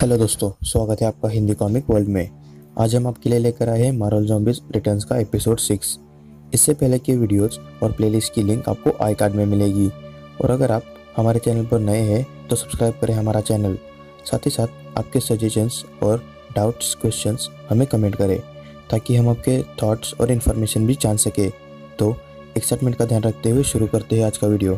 Hello दोस्तों, स्वागत है आपका हिंदी कॉमिक वर्ल्ड में। आज हम आपके लिए लेकर आए हैं मार्वल ज़ॉम्बीज़ रिटर्न्स का एपिसोड 6। इससे पहले के वीडियोस और प्लेलिस्ट की लिंक आपको आई कार्ड में मिलेगी। और अगर आप हमारे चैनल पर नए हैं तो सब्सक्राइब करें हमारा चैनल। साथ ही साथ आपके सजेशंस और डाउट्स क्वेश्चंस हमें कमेंट करें ताकि हम आपके थॉट्स और इन्फॉर्मेशन भी जान सके। तो एक्साइटमेंट का ध्यान रखते हुए शुरू करते हैं आज का वीडियो।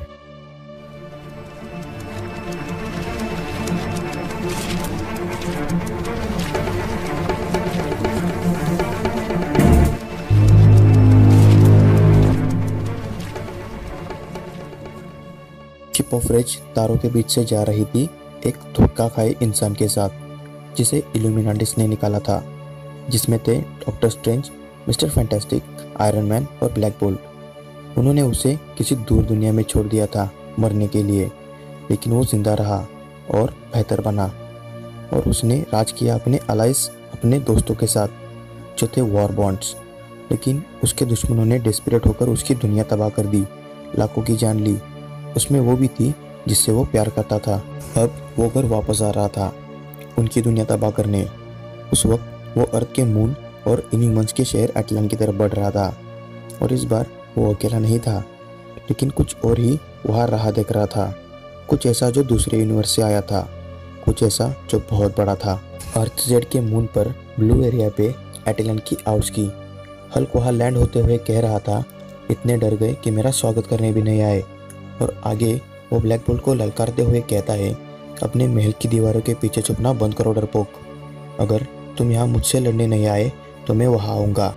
शिप ऑफ रेज तारों के बीच से जा रही थी एक धोखा खाए इंसान के साथ जिसे इल्यूमिनाटिस ने निकाला था, जिसमें थे doctor strange, mister fantastic, iron man और ब्लैक बोल्ट। उन्होंने उसे किसी दूर दुनिया में छोड़ दिया था मरने के लिए, लेकिन वो जिंदा रहा और बेहतर बना। और उसने राज किया अपने अलाइस, अपने दोस्तों के साथ जो थे वॉर बॉन्ड्स। लेकिन उसके दुश्मनों ने डेस्परेट होकर उसकी दुनिया तबाह कर दी, लाखों की जान ली। उसमें वो भी थी जिससे वो प्यार करता था। अब वो घर वापस आ रहा था उनकी दुनिया तबाह करने। उस वक्त वो अर्थ के मून और इन्यूमन्स के शहर एटलान की तरफ बढ़ रहा था। और इस बार वो अकेला नहीं था, लेकिन कुछ और ही वहाँ राह देख रहा था। कुछ ऐसा जो दूसरे यूनिवर्स से आया था, कुछ ऐसा जो बहुत बड़ा था। अर्थ जेड के मून पर ब्लू एरिया पे एटलान की आउट्स की हल्क वहाँ लैंड होते हुए कह रहा था, इतने डर गए कि मेरा स्वागत करने भी नहीं आए। और आगे वो ब्लैक बोल्ट को ललकारते हुए कहता है, अपने महल की दीवारों के पीछे छुपना बंद करो डरपोक। अगर तुम यहाँ मुझसे लड़ने नहीं आए तो मैं वहाँ आऊँगा।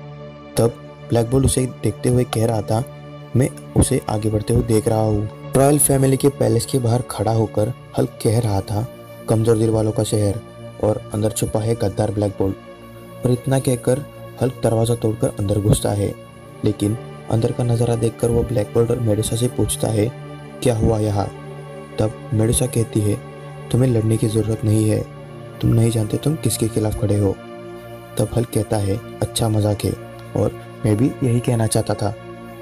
तब ब्लैक बोल्ट उसे देखते हुए कह रहा था, मैं उसे आगे बढ़ते हुए देख रहा हूँ। रॉयल फैमिली के पैलेस के बाहर खड़ा होकर हल्क कह रहा था, कमजोर दिल वालों का शहर, और अंदर छुपा है गद्दार ब्लैक बोल्ट। और इतना कहकर हल्क दरवाज़ा तोड़कर अंदर घुसता है। लेकिन अंदर का नज़ारा देखकर वो ब्लैक बोल्ट और मेडुसा से पूछता है, क्या हुआ यहाँ? तब मेडुसा कहती है, तुम्हें लड़ने की ज़रूरत नहीं है, तुम नहीं जानते तुम किसके खिलाफ खड़े हो। तब हल्क कहता है, अच्छा मजाक है, और मैं भी यही कहना चाहता था।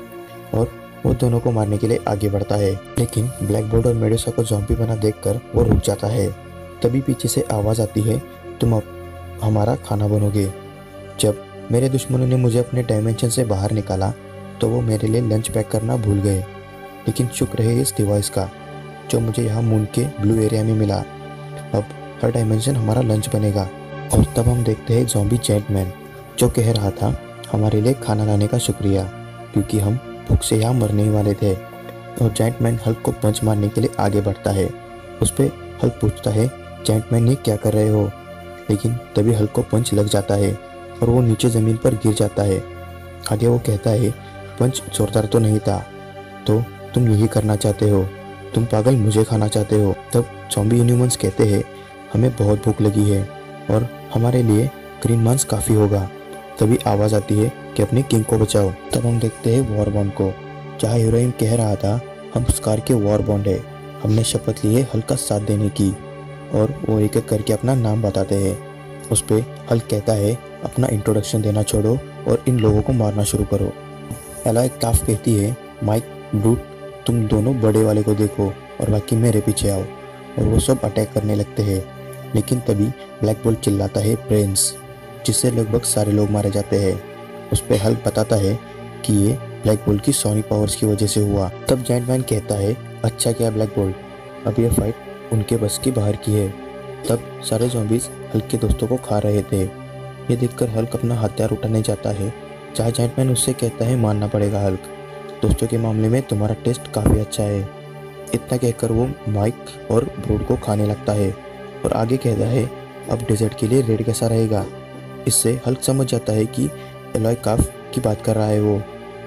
और वो दोनों को मारने के लिए आगे बढ़ता है। लेकिन ब्लैक बोल्ट और मेडुसा को ज़ॉम्बी बना देखकर वो रुक जाता है। तभी पीछे से आवाज़ आती है, तुम अब हमारा खाना बनोगे। जब मेरे दुश्मनों ने मुझे अपने डायमेंशन से बाहर निकाला तो वो मेरे लिए लंच पैक करना भूल गए। लेकिन शुक्र है इस डिवाइस का जो मुझे यहाँ मून के ब्लू एरिया में मिला। अब हर डायमेंशन हमारा लंच बनेगा। और तब हम देखते हैं ज़ॉम्बी जेंट मैन जो कह रहा था, हमारे लिए खाना लाने का शुक्रिया, क्योंकि हम भूख से यहाँ मरने ही वाले थे। और जेंट मैन हल्क को पंच मारने के लिए आगे बढ़ता है। उस पर हल्क पूछता है, जेंट मैन ये क्या कर रहे हो? लेकिन तभी हल्क को पंच लग जाता है और वो नीचे ज़मीन पर गिर जाता है। आगे वो कहता है, पंच जोरदार तो नहीं था, तो तुम यही करना चाहते हो, तुम पागल मुझे खाना चाहते हो। तब ज़ॉम्बी इन्यूमन्स कहते हैं, हमें बहुत भूख लगी है और हमारे लिए ग्रीन मांस काफ़ी होगा। तभी आवाज़ आती है कि अपने किंग को बचाओ। तब हम देखते हैं वॉर बॉन्ड को, जहाँ हीरोइन कह रहा था, हम स्कार के वॉर बॉन्ड है, हमने शपथ ली है हल्क का साथ देने की। और वो एक एक करके अपना नाम बताते हैं। उस पर हल्क कहता है, अपना इंट्रोडक्शन देना छोड़ो और इन लोगों को मारना शुरू करो। एलॉय काफ कहती है, माइक, ब्रूट, तुम दोनों बड़े वाले को देखो और बाकी मेरे पीछे आओ। और वो सब अटैक करने लगते हैं। लेकिन तभी ब्लैक बोल्ट चिल्लाता है, ब्रेन्स, जिससे लगभग सारे लोग मारे जाते हैं। उस पर हल्क बताता है कि ये ब्लैक बोल्ट की सोनिक पावर्स की वजह से हुआ। तब जेंट मैन कहता है, अच्छा क्या ब्लैक बोल्ट, अब ये फाइट उनके बस की बाहर की है। तब सारे ज़ॉम्बीज़ हल्क के दोस्तों को खा रहे थे। ये देखकर हल्क अपना हथियार उठाने जाता है, जहाँ जेंट मैन उससे कहता है, मानना पड़ेगा हल्क, दोस्तों के मामले में तुम्हारा टेस्ट काफ़ी अच्छा है। इतना कहकर वो माइक और ब्रूट को खाने लगता है और आगे कहता है, अब डेजर्ट के लिए रेड कैसा रहेगा। इससे हल्क समझ जाता है कि एलॉय काफ की बात कर रहा है वो,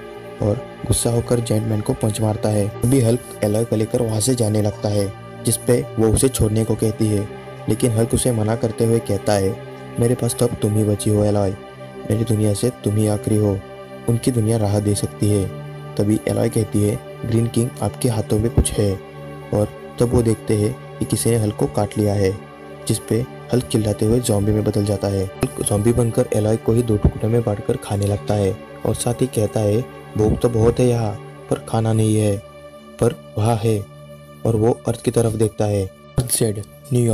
और गुस्सा होकर जेंट मैन को पंच मारता है। अभी हल्क एलॉय को लेकर वहाँ से जाने लगता है, जिसपे वो उसे छोड़ने को कहती है। लेकिन हल्क उसे मना करते हुए कहता है, मेरे पास तो अब तुम ही बची हो एलॉय, मेरी दुनिया से तुम ही आखिरी हो, उनकी दुनिया राह दे सकती है। तभी एलॉय कहती है, ग्रीन किंग आपके हाथों में कुछ है। और तब वो देखते हैं कि किसी ने हल्क को काट लिया है, जिस पे हल्क चिल्लाते हुए ज़ॉम्बी में बदल जाता है। हल्क ज़ॉम्बी बनकर एलॉय को ही दो टुकड़ों में बांटकर खाने लगता है और साथ ही कहता है, भूख तो बहुत है यहाँ पर खाना नहीं है, पर वहाँ है। और वो अर्थ की तरफ देखता है। Earth Z, New York.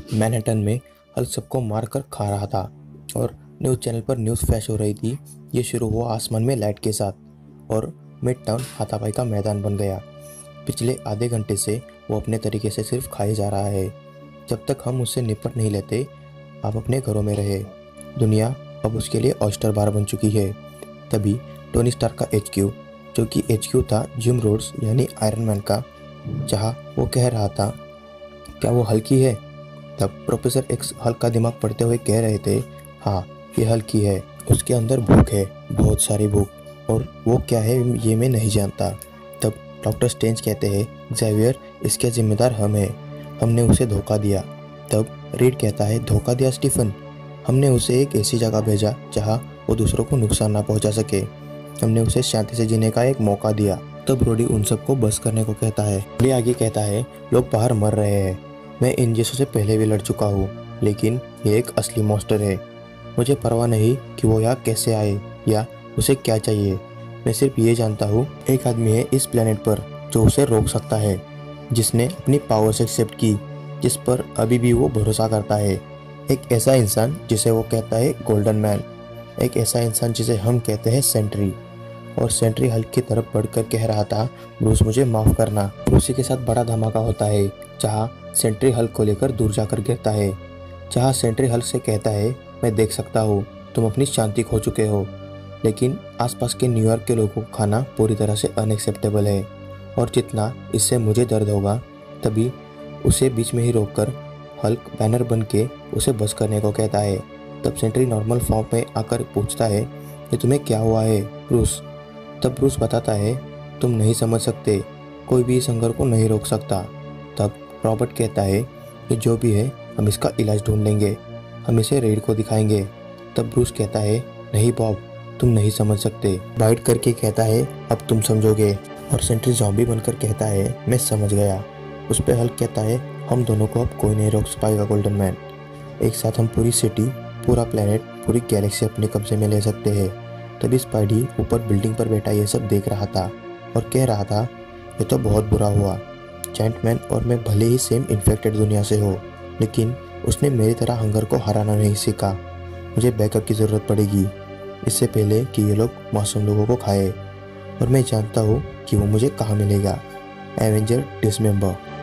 मैनहट्टन में हल्क सबको मारकर खा रहा था और न्यूज़ चैनल पर न्यूज़ फ्लैश हो रही थी। ये शुरू हुआ आसमान में लाइट के साथ और मिड टाउन हाथापाई का मैदान बन गया। पिछले आधे घंटे से वो अपने तरीके से सिर्फ खाए जा रहा है। जब तक हम उससे निपट नहीं लेते, आप अपने घरों में रहे। दुनिया अब उसके लिए ऑयस्टर बार बन चुकी है। तभी टोनी स्टार्क का HQ, जो कि HQ था जिम रोड्स यानी आयरन मैन का, जहाँ वो कह रहा था, क्या वो हल्की है? तब प्रोफेसर एक्स हल्क का दिमाग पढ़ते हुए कह रहे थे, हाँ ये हल्की है, उसके अंदर भूख है, बहुत सारी भूख, और वो क्या है ये मैं नहीं जानता। तब डॉक्टर स्ट्रेंज कहते हैं, ज़ेवियर इसके जिम्मेदार हम हैं, हमने उसे धोखा दिया। तब रीड कहता है, धोखा दिया स्टीफन? हमने उसे एक ऐसी जगह भेजा जहाँ वो दूसरों को नुकसान ना पहुँचा सके। हमने उसे शांति से जीने का एक मौका दिया। तब रोडी उन सबको बस करने को कहता है। रोडी आगे कहता है, लोग बाहर मर रहे हैं, मैं इन जैसों से पहले भी लड़ चुका हूँ, लेकिन ये एक असली मॉन्स्टर है। मुझे परवाह नहीं कि वो यहाँ कैसे आए या उसे क्या चाहिए। मैं सिर्फ ये जानता हूँ, एक आदमी है इस प्लेनेट पर जो उसे रोक सकता है, जिसने अपनी पावर से एक्सेप्ट की, जिस पर अभी भी वो भरोसा करता है। एक ऐसा इंसान जिसे वो कहता है गोल्डन मैन, एक ऐसा इंसान जिसे हम कहते हैं सेंट्री। और सेंट्री हल्क की तरफ बढ़कर कह रहा था, ब्रूस मुझे माफ़ करना। उसी के साथ बड़ा धमाका होता है, जहाँ सेंट्री हल्क को लेकर दूर जाकर गिरता है। जहाँ सेंट्री हल्क से कहता है, मैं देख सकता हूँ तुम अपनी शांति खो चुके हो, लेकिन आसपास के न्यूयॉर्क के लोगों को खाना पूरी तरह से अनएक्सेप्टेबल है, और जितना इससे मुझे दर्द होगा। तभी उसे बीच में ही रोककर हल्क बैनर बन के उसे बस करने को कहता है। तब सेंट्री नॉर्मल फॉर्म में आकर पूछता है, ये तुम्हें क्या हुआ है ब्रूस? तब ब्रूस बताता है, तुम नहीं समझ सकते, कोई भी इस हंगर को नहीं रोक सकता। तब रॉबर्ट कहता है कि जो भी है हम इसका इलाज ढूंढ लेंगे, हम इसे रेड को दिखाएंगे। तब ब्रूस कहता है, नहीं बॉब, तुम नहीं समझ सकते। बाइट करके कहता है, अब तुम समझोगे। और सेंट्री ज़ॉम्बी बनकर कहता है, मैं समझ गया। उस पर हल्क कहता है, हम दोनों को अब कोई नहीं रोक पाएगा गोल्डन मैन। एक साथ हम पूरी सिटी, पूरा प्लेनेट, पूरी गैलेक्सी अपने कब्जे में ले सकते हैं। तभी स्पाइडी ऊपर बिल्डिंग पर बैठा ये सब देख रहा था और कह रहा था, ये तो बहुत बुरा हुआ। जॉइंटमैन और मैं भले ही सेम इन्फेक्टेड दुनिया से हो, लेकिन उसने मेरी तरह हंगर को हराना नहीं सीखा। मुझे बैकअप की ज़रूरत पड़ेगी, इससे पहले कि ये लोग मासूम लोगों को खाए, और मैं जानता हूँ कि वो मुझे कहाँ मिलेगा। एवेंजर डिसमेंबर।